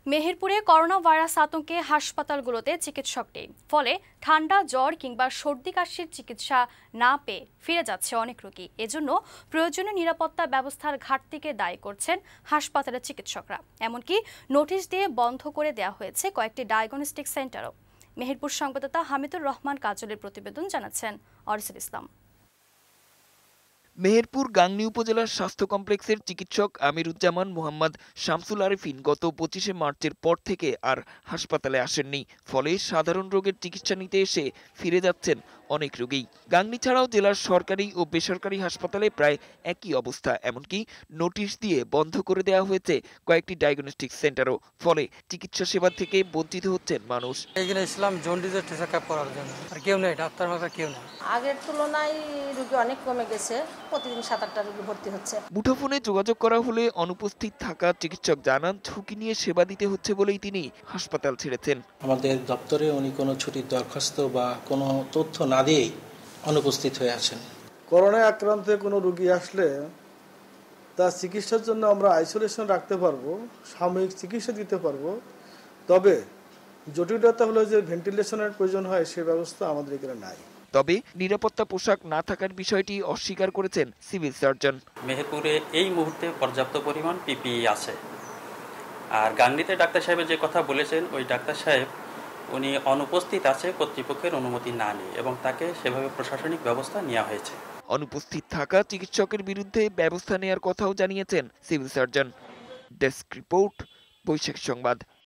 মেহেরপুরে corona virus আতঙ্কে হাসপাতালগুলোতে চিকিৎসক নেই, ফলে ঠান্ডা জ্বর কিংবা সর্দি কাশির চিকিৎসা না পেয়ে ফিরে যাচ্ছে অনেক রোগী। এজন্য প্রয়োজনীয় নিরাপত্তা ব্যবস্থার ঘাটতিকে দায়ী করছেন হাসপাতালের চিকিৎসকরা। এমনকি নোটিশ দিয়ে বন্ধ করে দেওয়া হয়েছে কয়েকটি ডায়াগনস্টিক সেন্টারও। মেহেরপুর সংবাদদাতা হামিদুর রহমান কাজলের প্রতিবেদন, জানাচ্ছেন অরিসুল ইসলাম। মেহেরপুর গাংনী উপজেলার স্বাস্থ্য কমপ্লেক্সের চিকিৎসক আমিরুজ্জামান মোহাম্মদ শামসুল আরেফিন গত 25শে মার্চের পর থেকে আর হাসপাতালে আসেননি। ফলে সাধারণ রোগের চিকিৎসা নিতে এসে ফিরে যাচ্ছেন অনেক রোগী। গাংনী ছাড়াও জেলার সরকারি ও বেসরকারি হাসপাতালে প্রায় একই অবস্থা। এমনকি নোটিশ দিয়ে বন্ধ করে দেওয়া হয়েছে কয়েকটি ডায়াগনস্টিক সেন্টারও। ফলে চিকিৎসা সেবা থেকে বঞ্চিত হচ্ছেন মানুষ। এখানে ইসলাম জন্ডিসের চেক আপ করার জন্য আর কেউ নেই, ডাক্তার মাত্র কেউ নেই। আগের তুলনায় রোগী অনেক কমে গেছে, প্রতিদিন 7-8টা রোগী ভর্তি হচ্ছে। মুঠোফোনে যোগাযোগ করা হলে অনুপস্থিত থাকা চিকিৎসক জানান ঝুঁকি নিয়ে সেবা দিতে হচ্ছে বলেই তিনি হাসপাতাল ছেড়েছেন। আমাদের দপ্তরে উনি কোনো ছুটির দরখাস্ত বা কোনো তথ্য না দিয়েই অনুপস্থিত হয়ে আছেন। করোনায় আক্রান্ত কোনো রোগী আসলে তার চিকিৎসার জন্য আমরা আইসোলেশন রাখতে পারবো, সাময়িক চিকিৎসা দিতে পারবো। তবে জটিলতা হলো যে ভেন্টিলেশনের প্রয়োজন হয়, সে ব্যবস্থা আমাদের এখানে নাই। তবে নিরাপত্তা পোশাক না থাকার বিষয়টি অস্বীকার করেছেন সিভিল সার্জন। মেহেরপুরে এই মুহূর্তে পর্যাপ্ত পরিমাণ পিপিই আছে। আর গাংনীতে ডাক্তার সাহেবের যে কথা বলেছেন, ওই ডাক্তার সাহেব উনি অনুপস্থিত আছে কর্তৃপক্ষের অনুমতি না নিয়ে, এবং তাকে সেভাবে প্রশাসনিক ব্যবস্থা নেওয়া হয়েছে। অনুপস্থিত থাকা চিকিৎসকের বিরুদ্ধে ব্যবস্থা নেওয়ার কথাও জানিয়েছেন সিভিল সার্জন। ডেস্ক রিপোর্ট, বৈশাখ সংবাদ।